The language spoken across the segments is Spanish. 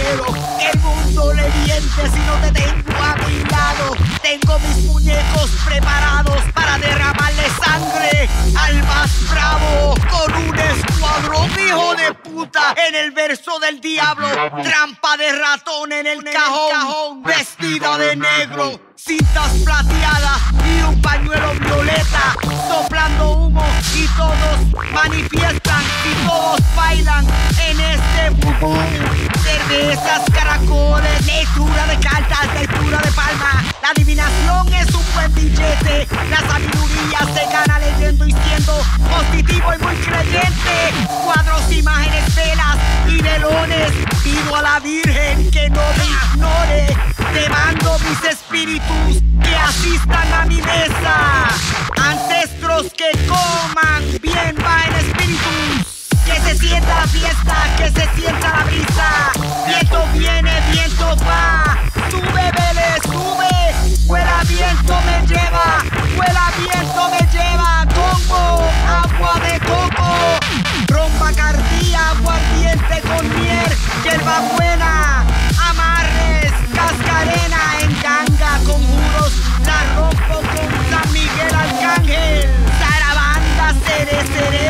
quiero que el mundo le miente si no te tengo a mi lado. Tengo mis muñecos preparados para derramarle sangre al más bravo con un escuadrón, hijo de puta, en el verso del diablo. Trampa de ratón en el cajón, vestida de negro, cintas plateadas y un pañuelo violeta, soplando humo y todos manifiestan y todos bailan en este bubú. Cervezas, caracoles, lectura de cartas, lectura de palma. La adivinación es un buen billete, la sabiduría se gana leyendo y siendo positivo y muy creyente. Cuadros, imágenes, velas y velones, pido a la Virgen que no me ignore. Te mando mis espíritus que asistan a mi mesa. Ancestros que coman bien va en espíritus. Que se sienta la fiesta, que se sienta la brisa. Viento viene, viento va. Sube, vele, sube. Vuela, viento me lleva. Vuela, viento me lleva. Congo, agua de coco. Ron Bacardí, aguardiente con miel. Hierba buena, amarres, cascarena. En ganga, conjuros, la rompo con San Miguel Arcángel. Zarabanda, seré.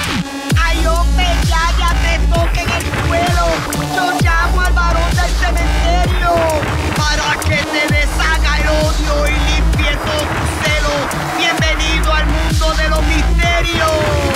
Ay, hombre, ya te toquen el suelo. Yo llamo al varón del cementerio para que te deshaga el odio y limpie todo tu celo. Bienvenido al mundo de los misterios.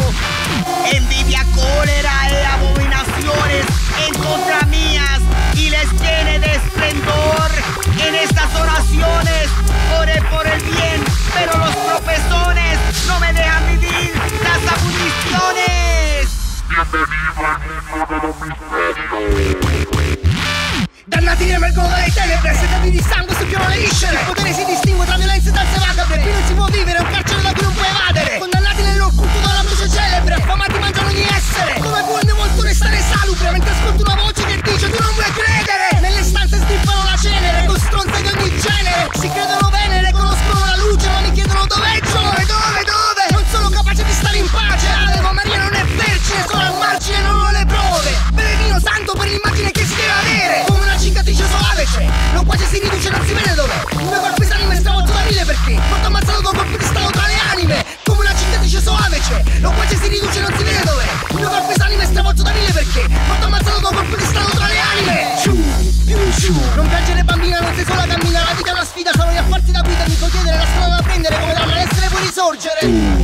Envidia, cólera e abominaciones en contra mías y les llene de esplendor. En estas oraciones oré por el bien, pero los profesores no me dejan vivir las aboliciones. Bienvenido al mundo de los misterios. Dannati emergono dalle tenebre, setati di sangue succhiano le viscere. Il potere si distingue tra violenza e danze macabre. Qui non si può vivere, è un carcere da cui non puoi evadere. Condannati nel loro culto dalla voce celebre, affamati mangiano ogni essere. Come può il mio volto restare salubre mentre ascolto una voce che dice tu non vuoi credere. Nelle stanze sniffano la cenere, con stronze di ogni genere. Si credono venere, conoscono la luce, ma mi chiedono dov'è il sole, dove? Non sono capace di stare in pace. L'Ave Maria non è vergine, sono al margine, non ho le prove. Beve vino santo per l'immagine che si deve avere. Come una cicatrice soave c'è, non quasi si riduce, non si vede dov'è. Il mio corpo esanime è stravolto da mille perché molto ammazzato da un colpo di stato tra le anime. Come una cicatrice soave c'è, non quasi si riduce, non si vede dov'è. Il mio corpo esanime è stravolto da mille perché molto ammazzato da un colpo di stato tra le anime. Non piangere bambina, non sei sola, cammina. La vita è una sfida, sono gli affarsi da guida. Mi puoi chiedere la strada da prendere, come da malessere puoi risorgere.